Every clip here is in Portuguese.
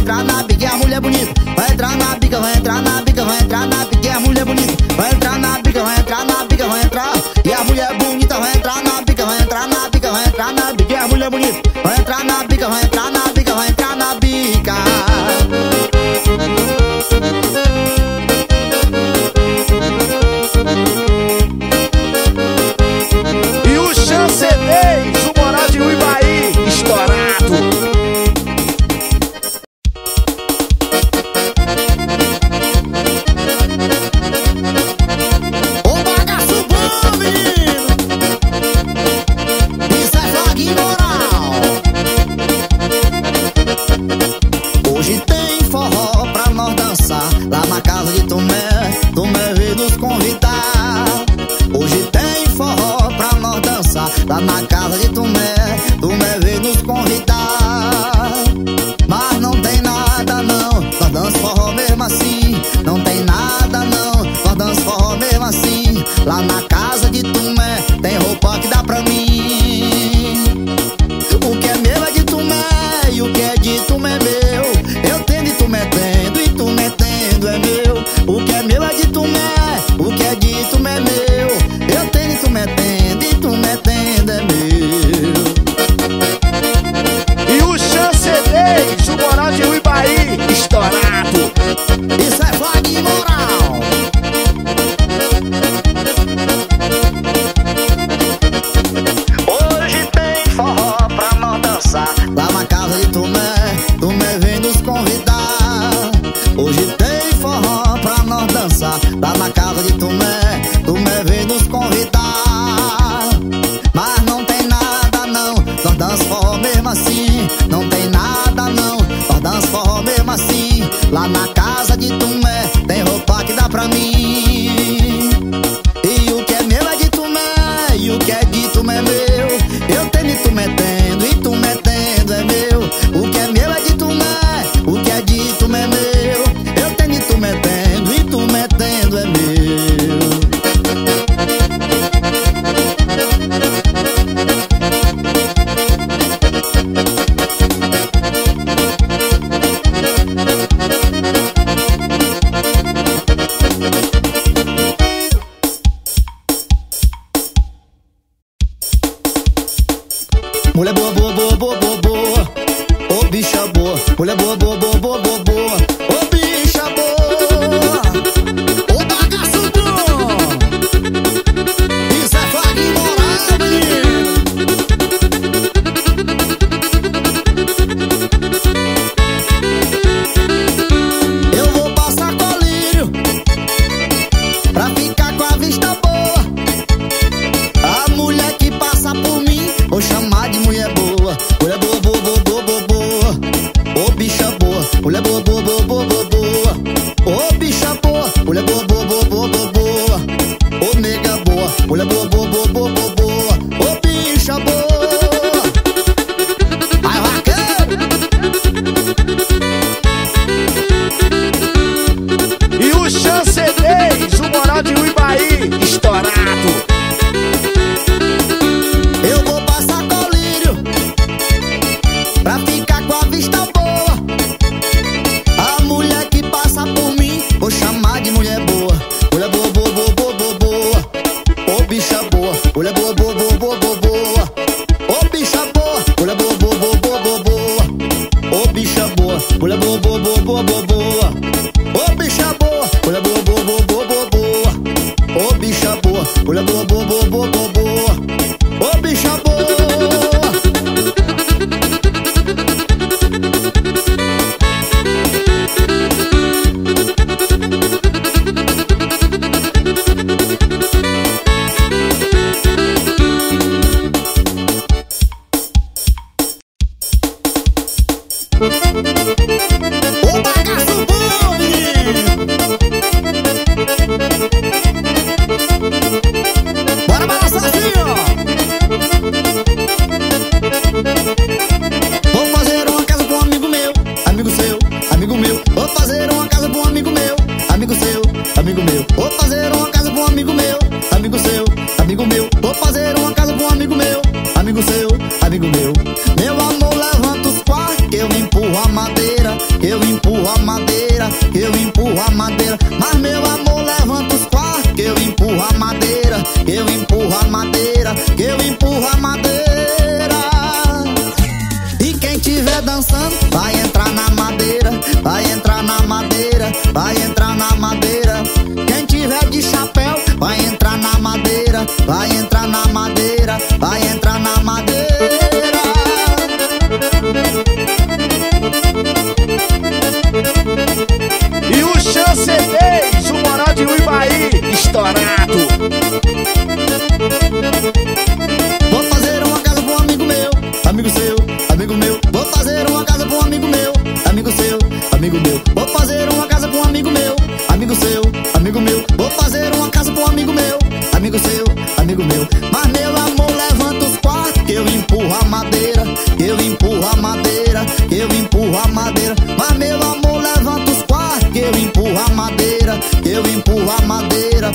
entrar na bica e a mulher bonita. Vai entrar na bica, vai entrar na bica, vai entrar na bica e a mulher bonita. Vai entrar na bica, vai entrar na bica, vai entrar. E a mulher bonita vai entrar na bica, vai entrar na bica, vai entrar na bica e a mulher bonita. Vai entrar na bica, vai entrar na bica, vai entrar na bica. E o Chancelês, o Moral de Uibaí, estourado. Lá na casa de Tomé, Tomé veio nos convidar. Mas não tem nada não, nós dançamos forró mesmo assim. Não tem nada não, nós dançamos forró mesmo assim. Lá na casa de Tomé, tem roupa que dá pra mim. O que é meu é de Tomé, e o que é de Tomé é meu. Eu tenho de Tomé tendo, e Tomé tendo é meu. O que é meu é de Tomé, o que é de Tomé é meu. Eu tenho de Tomé tendo, e Tomé tendo é meu. E o Chancelês, o Moral de Uibaí, estourado. Isso é Flag Moral. Hoje tem forró pra nós dançar. Lá na casa de Tomé, Tomé vem nos convidar. Hoje tem forró pra nós dançar. Lá na casa de Tomé, Tomé vem nos convidar. Mas não tem nada não, nós dançamos forró mesmo assim. Não tem nada não, nós dançamos forró mesmo assim. Lá na casa de Tomé, tem roupa que dá pra mim. E o que é meu é de Tomé, e o que é de Tomé é meu. Eu tenho de Tomé tendo, e Tomé tendo é meu. O que é meu é de Tomé, o que é de Tomé é meu. Eu tenho de Tomé tendo, e Tomé tendo é meu. Mulher boa, boa, boa, boa, boa, boa. Ô bicha boa. Mulher boa, boa, boa, boa, boa, boa. Ô bicha boa. Ô bagaço bom. Isso é Flag Moral, menino. Eu vou passar colírio pra ficar com a vista boa. A mulher que passa por mim vou chamar de mulher boa. Mulher boa, boa, boa, boa, boa, boa. Ô bicha boa. Mulher boa, boa, boa, boa, boa, boa. Ô bicha boa. Mulher boa, boa, boa, boa, boa, boa. Ô nega boa. Mulher boa, boa, boa, boa, boa, boa. Ô bicha boa. Vai, vaqueiro. E o Chancelês, o Moral de Uibaí, estourado. Eu vou passar colírio pra ficar com a vista boa. A mulher que passa por mim vou chamar de mulher boa. Mulher boa, boa, boa, boa, boa, boa. Ô bicha boa. Mulher boa, boa, boa, boa, boa, boa. Ô bicha boa. Mulher boa, boa, boa, boa, boa, boa. Ô bicha boa. Mulher boa, boa, boa, boa, boa, boa. Ô bicha boa. Mulher boa, boa, boa, boa, boa, boa. Ô bicha boa. Mulher boa, boa, boa, boa, boa, boa. Ô bicha boa. O bagaço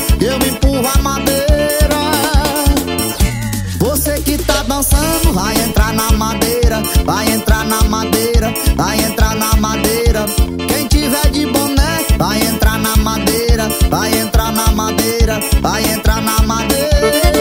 eu empurro a madeira. Você que tá dançando vai entrar na madeira, vai entrar na madeira, vai entrar na madeira. Quem tiver de boné vai entrar na madeira, vai entrar na madeira, vai entrar na madeira.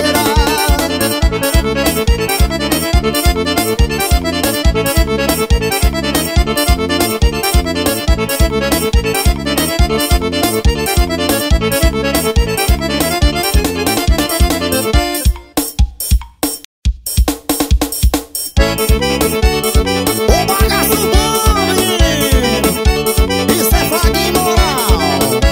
O bagaço bom, menino, isso é Flaguinho Moral.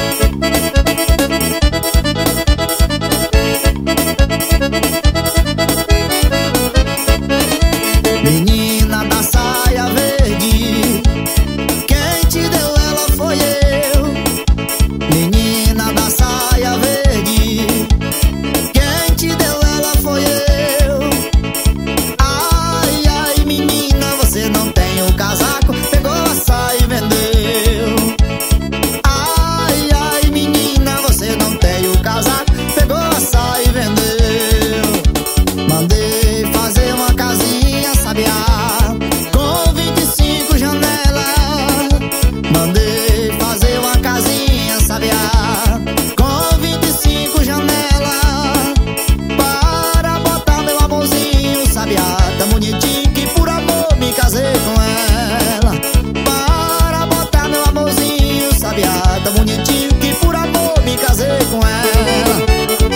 Menina da saia verde, quem te deu ela foi eu. Menina da saia verde, quem te deu ela foi eu. Ai, ai, menina, você não tem o casaco, pegou a saia e vendeu. Ai, ai, menina, você não tem o casaco, pegou a saia e vendeu. Mandei fazer uma casinha sabiá com 25 janelas. Mandei fazer uma casinha sabiá com 25 janelas, para botar meu amorzinho sabiá tão bonitinho que por amor me casei com ela. Para botar meu amorzinho sabiá tão bonitinho que por amor me casei com ela.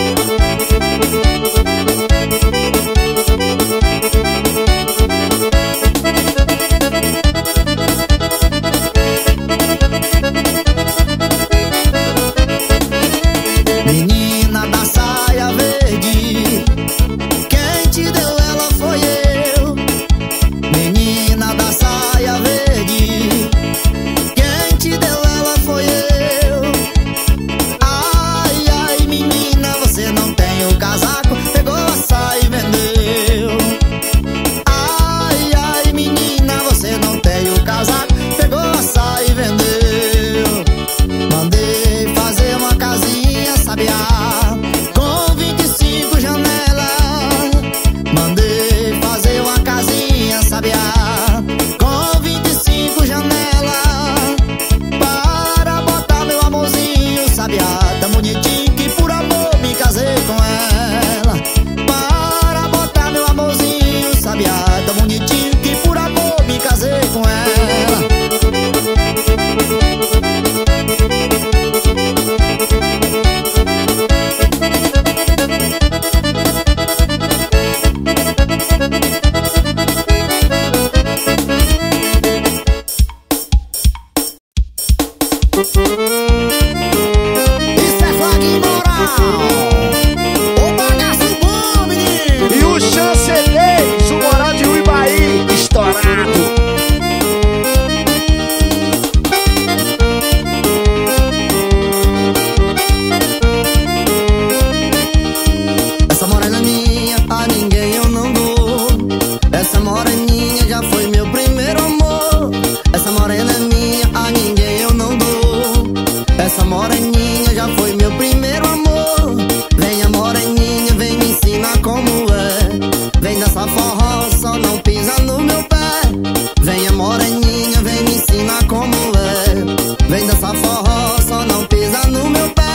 Menina da saia verde, quem te deu ela foi eu. Menina da saia verde, quem te deu ela foi eu. Ai, ai, menina, você não tem o casaco, pegou a saia e vendeu. Ai, ai, menina, você não tem o casaco, pegou a saia e vendeu. Mandei fazer uma casinha sabiá com 25 janelas. Mandei fazer uma casinha sabiá com 25 janelas, para botar meu amorzinho sabiá tão bonitinho que por amor me casei com ela. Para botar meu amorzinho sabiá tão bonitinho que por amor me casei com ela. Isso é Flaguinho Moral, o bagaço bom, menino. E o Chancelês, o Moral de Uibaí, estourado. Essa morena minha, a ninguém eu não dou. Essa moreninha já foi meu primeiro amor. Essa morena minha, a ninguém eu não dou. Essa moreninha já foi meu primeiro amor. Venha moreninha, vem me ensinar como é. Vem dançar forró, só não pisa no meu pé. Venha moreninha, vem me ensinar como é. Vem dançar forró, só não pisa no meu pé.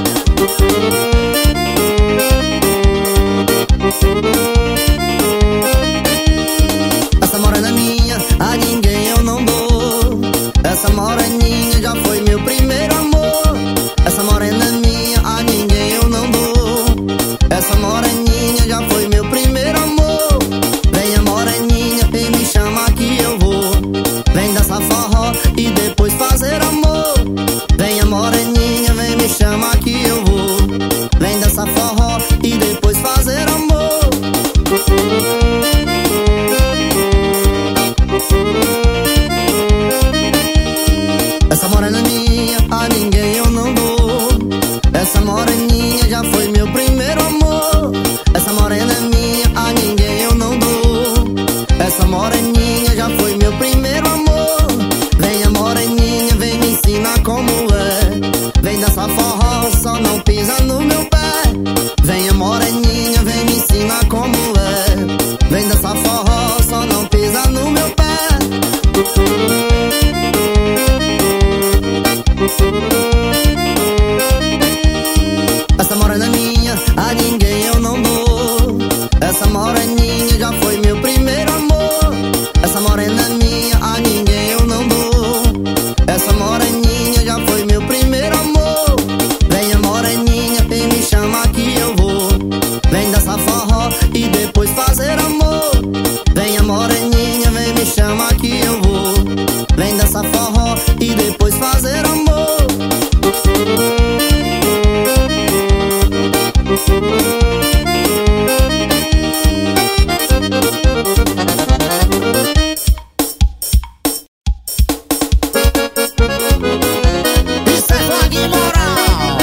Essa morena minha, a ninguém eu não dou. Essa moreninha já foi meu primeiro amor. Essa morena minha, a ninguém eu não dou. Essa moreninha já foi meu primeiro amor. Venha moreninha, vem me chama que eu vou. Vem dançar forró e depois fazer amor. Venha moreninha, vem me chama que eu vou. Vem dançar forró e depois fazer amor. Essa morena minha, a ninguém eu não dou. Essa moreninha já foi meu primeiro amor. Essa morena minha, a ninguém eu não dou. Essa moreninha já foi meu primeiro amor. Venha moreninha, vem me ensinar como é. Vem dançar forró, só não pisa no meu Essa moreninha já foi meu primeiro amor. Venha moreninha e me chama que eu vou. Vem dançar forró e depois fazer amor. Venha moreninha, vem me chama que eu vou. Vem dançar forró e depois fazer amor. Isso é Flag Moral.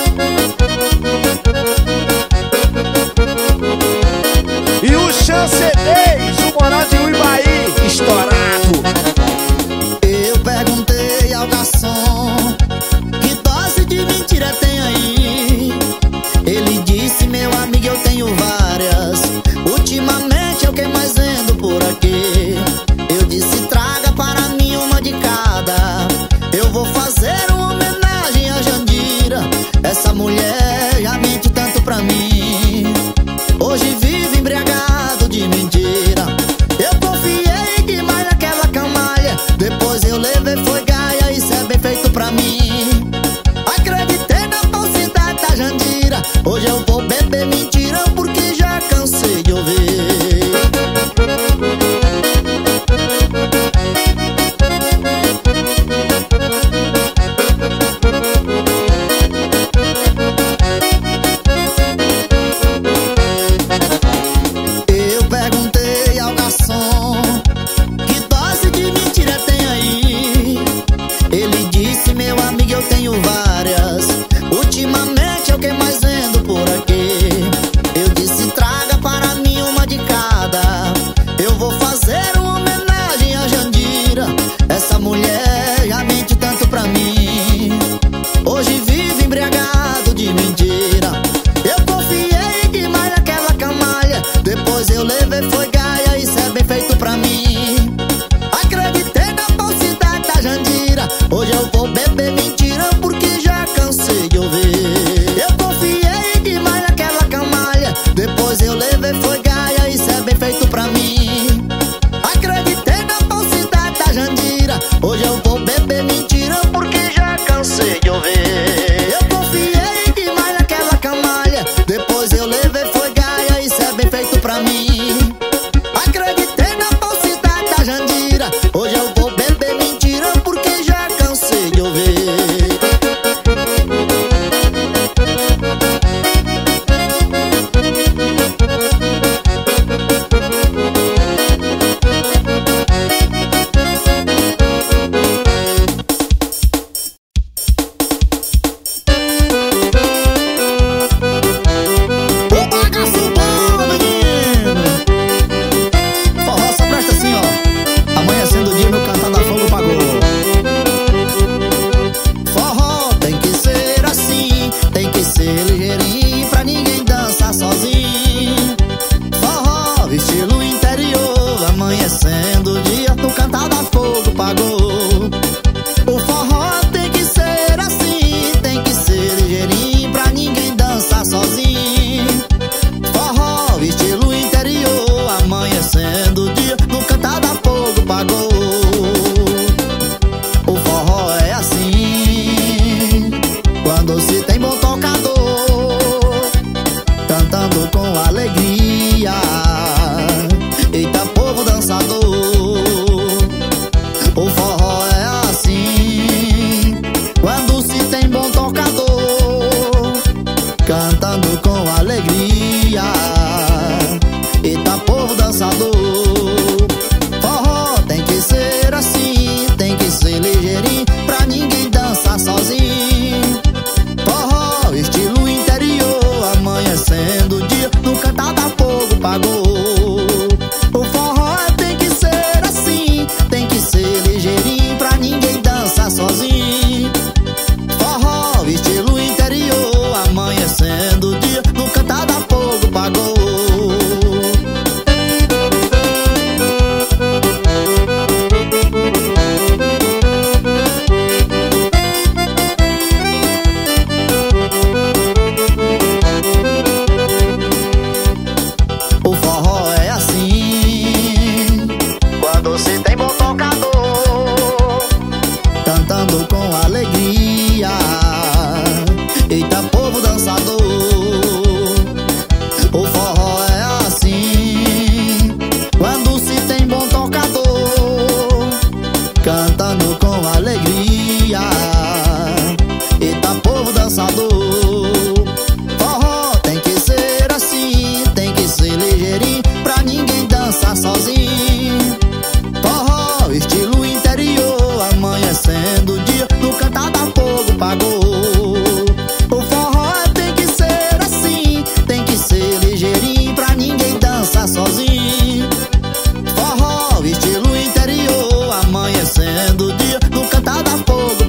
E o Chance 10, o Moral de Uibaí, estourado. Eu perguntei ao garçom: que dose de mentira tem aí? Ele disse: meu amigo, eu tenho várias. Ultimamente é o que mais vendo por aqui. Eu disse: traga para mim uma de cada. Eu vou fazer uma homenagem a Jandira. Essa mulher já mente tanto pra mim. Hoje vive embriagado de mentira. Eu confiei demais naquela canalha. Depois eu levei foi gaia. Isso é bem feito pra mim. Acreditei na falsidade da Jandira. Hoje eu vou beber mentira porque já cansei de ouvir. Eu perguntei ao garçom: que dose de mentira tem aí? Ele disse: meu amigo, eu tenho várias. Ultimamente é o que mais vendo por aqui. Eu disse: traga para mim uma de cada. Eu vou fazer uma homenagem a Jandira. Essa mulher já mente tanto pra mim. Hoje vive embriagado de mentira. Eu confiei demais naquela canalha. Depois eu levei foi gaia. Isso é bem feito pra mim. Acreditei na falsidade da Jandira. Hoje eu vou beber mentira porque já cansei de ouvir. Eu confiei demais naquela canalha. Depois eu levei foi gaia. Isso é bem feito pra mim. Acreditei na falsidade da Jandira. Hoje eu vou beber mentira porque já cansei de ouvir. Eu confiei demais naquela canalha. Depois eu levei foi gaia. Isso é bem feito pra mim. Acreditei na falsidade da Jandira. Hoje eu vou beber mentira porque já cansei de ouvir.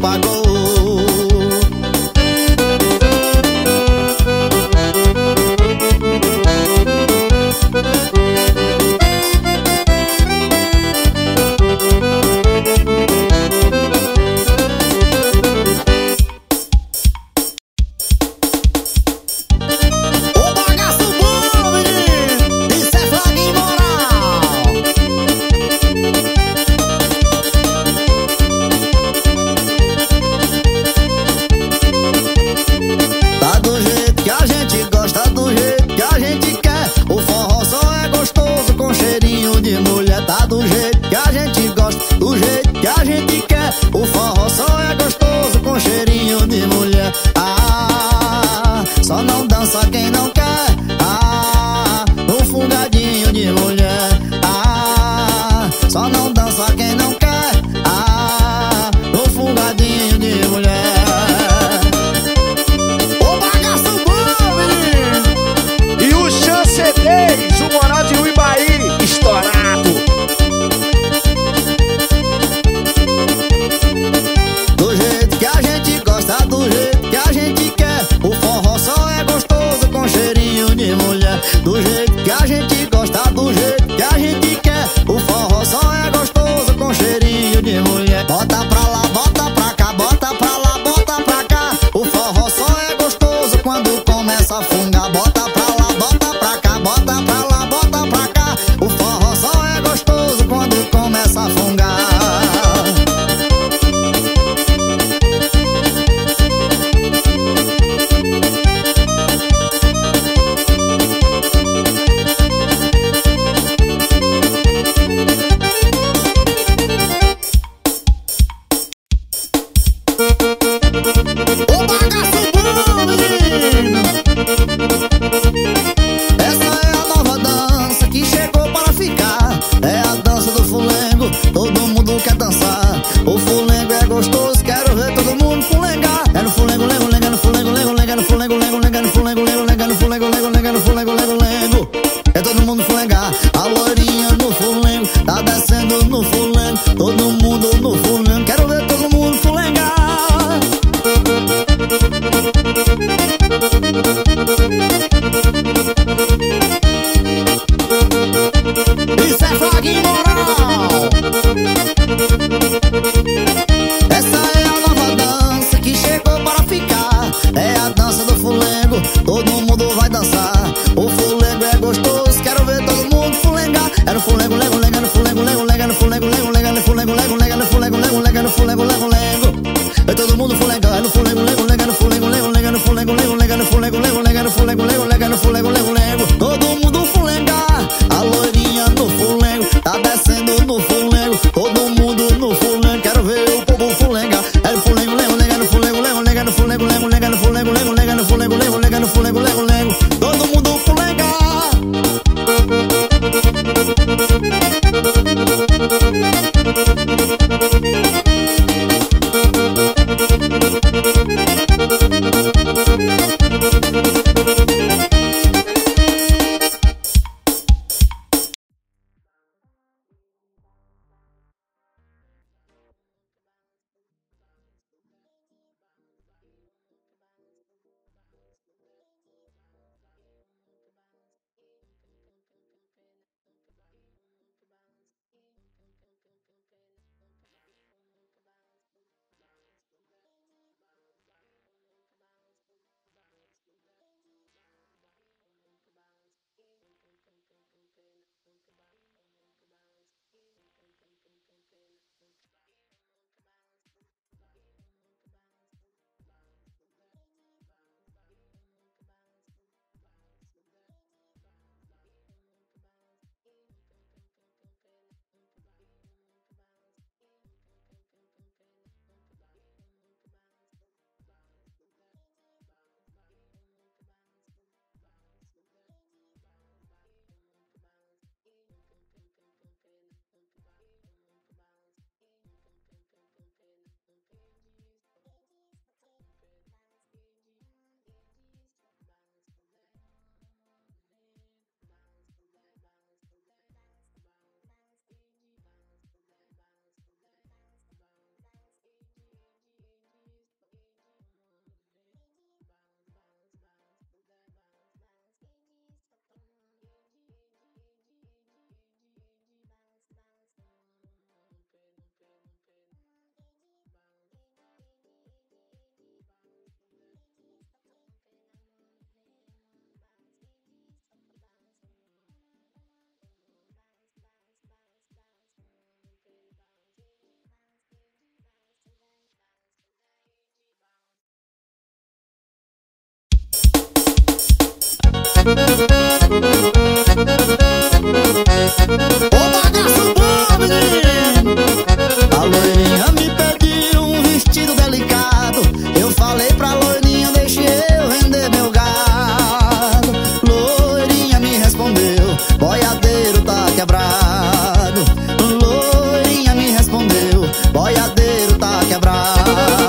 pagou. O forró só é gostoso com cheirinho de mulher. Ah, só não dança quem não quer. Ah, um fungadinho de mulher. Ah, só não dança quem não quer. Ah, um fungadinho de mulher. O bagaço bom, menino! E o Chance 10, o moral de Uibaí, estourado. Do jeito que a gente gosta, do jeito que a gente quer. O forró só é gostoso com cheirinho de mulher. Do jeito que a gente gosta, do jeito que a gente quer. O forró só é gostoso com cheirinho de mulher. Bota pra lá, bota pra cá, bota pra lá, bota pra cá. O forró só é gostoso quando começa a fungar. Bota pra lá, bota pra cá, bota pra lá, bota pra cá. O forró só é gostoso quando começa a fungar. O bagaço bom, menino! Essa é a nova dança que chegou para ficar. É a dança do fulengo, todo mundo quer dançar. O fulengo é gostoso, quero ver todo mundo fulengar. É no fulengo, lengo, lenga, no fulengo, lengo, lenga, no fulengo, lengo, lenga, no fulengo, lengo, lenga, no fulengo, lengo, lenga, no fulengo, lengo, lengo. É todo mundo fulengar. A loirinha no fulengo, tá descendo no fulengo. Todo mundo no fulengo, quero ver todo mundo fulengar. Ô bagaço bom, menino! A loirinha me pediu um vestido delicado. Eu falei pra loirinha, deixe eu vender meu gado. Loirinha me respondeu, boiadeiro tá quebrado. Loirinha me respondeu, boiadeiro tá quebrado.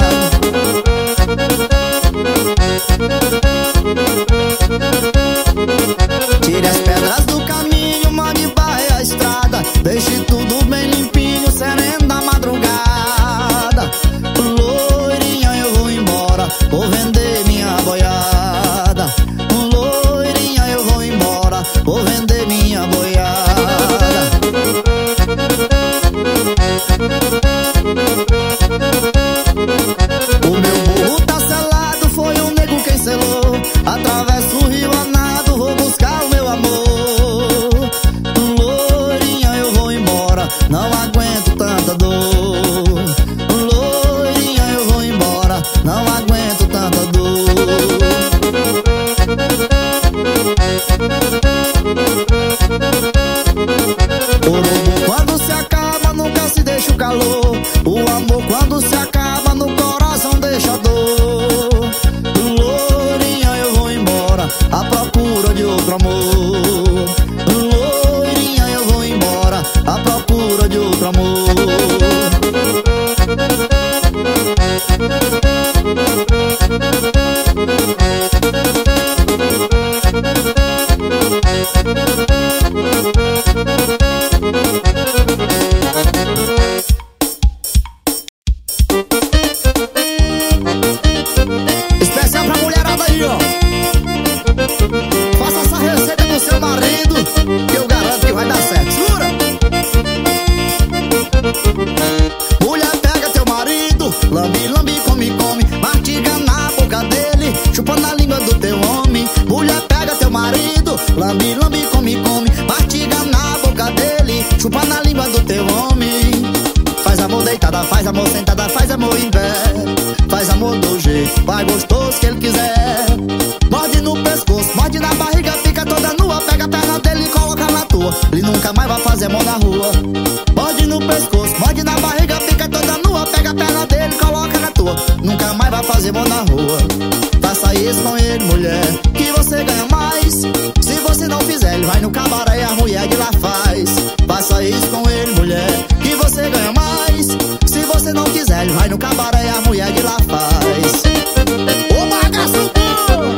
Tire as pedras do caminho, mande barre a estrada. Deixe tudo bem limpinho, sereno da madrugada. Loirinha, eu vou embora, vou vender minha boiada. Loirinha, eu vou embora, vou vender minha boiada. O meu burro tá selado, foi o nego quem selou. Atravesso o rio a nado, vou buscar o meu amor. Loirinha, eu vou embora, não aguento tanta dor. Loirinha, eu vou embora, não aguento tanta dor. O urubu quando se acaba nunca se deixa o calor. O amor quando se acaba no coração deixa dor. Loirinha, eu vou embora à procura de outro amor. Loirinha, eu vou embora à procura de outro amor. Especial pra mulherada aí, ó. Faça essa receita com seu marido, que eu garanto que vai dar certo. Jura? Mulher, pega teu marido, lambe, lambe, come, come, mastiga na boca dele, chupa na língua do teu homem. Mulher, pega teu marido, lambe, lambe, come, come, mastiga na boca dele, chupa na língua do teu homem. Faz amor deitada, faz amor sentada, faz amor em pé, faz amor do jeito, vai gostoso que ele quiser. Morde no pescoço, morde na barriga, fica toda nua. Pega a perna dele e coloca na tua, ele nunca mais vai fazer amor na rua. Morde no pescoço, morde na barriga, fica toda nua. Pega a perna dele e coloca na tua, nunca mais vai fazer amor na rua. Faça isso com ele, mulher, que você ganha mais. Se você não fizer, ele vai no cabaré e a mulher de lá faz. Faça isso com ele, mulher, que você ganha mais. Se você não quiser, ele vai no cabaré e a mulher de lá faz. Ô bagaço bom!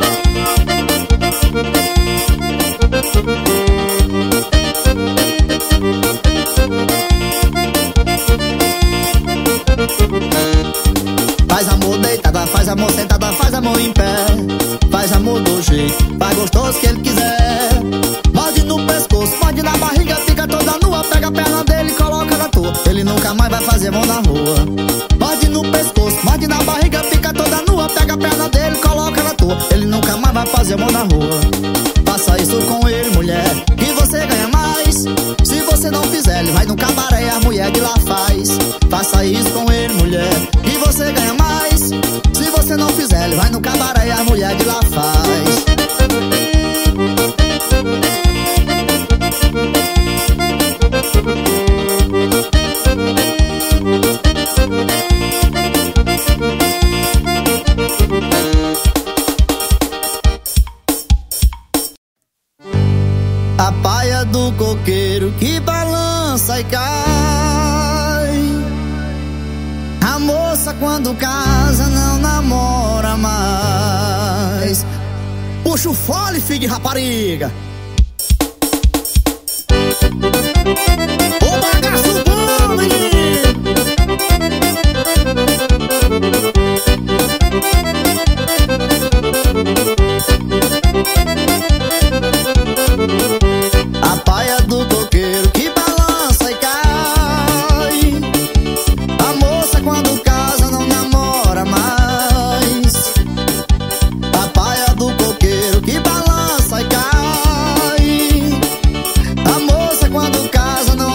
Faz amor deitada, faz amor sentada, faz amor em pé, faz amor do jeito, faz gostoso que ele quiser. Morde no pescoço, morde na barriga, fica toda nua. Pega a perna dele e coloca na tua, ele nunca mais vai fazer amor na rua. Morde no pescoço, morde na barriga, fica toda nua. Pega a perna dele e coloca na tua, ele nunca mais vai fazer amor na rua. Faça isso com ele, mulher, que você ganha mais. Se você não fizer, ele vai no cabaré e a mulher de lá faz. Faça isso com ele, mulher, que você ganha mais. Se você não fizer, ele vai no cabaré e a mulher de lá faz. A paia do coqueiro que balança e cai. A moça quando casa não namora mais. Puxa o fole, filho de rapariga. O bagaço bom, menino. A paia do coqueiro que balança e cai. A moça quando casa não namora mais. A paia do coqueiro que balança e cai. A moça quando casa não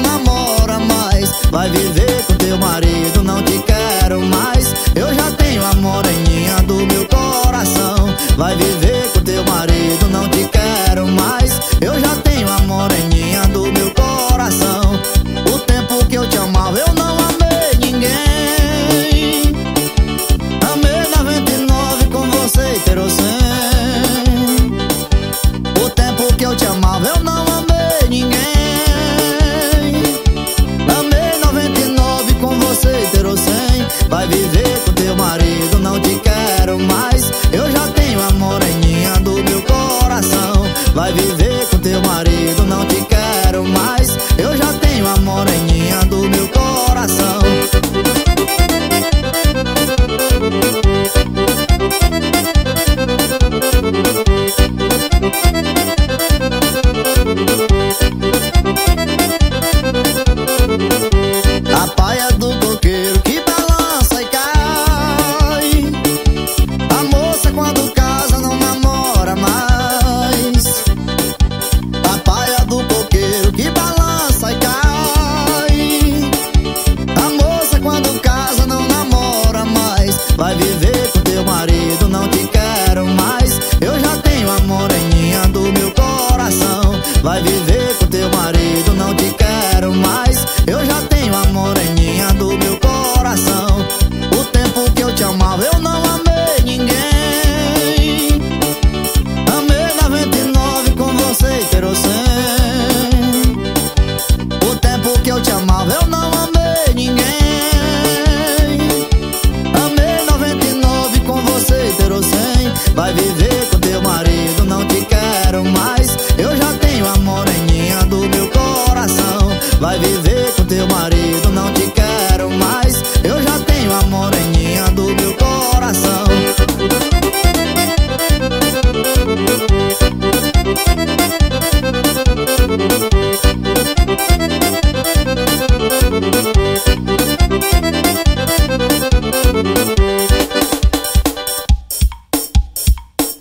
vai viver